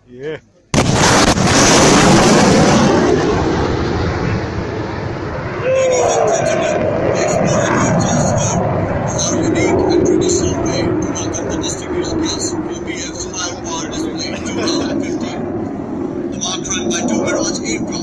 Yeah. Ladies and gentlemen, next moment will tell us about our unique and traditional way to welcome the distinguished guests to PAF's High Power Display 2015. The mark run by two Mirage aircraft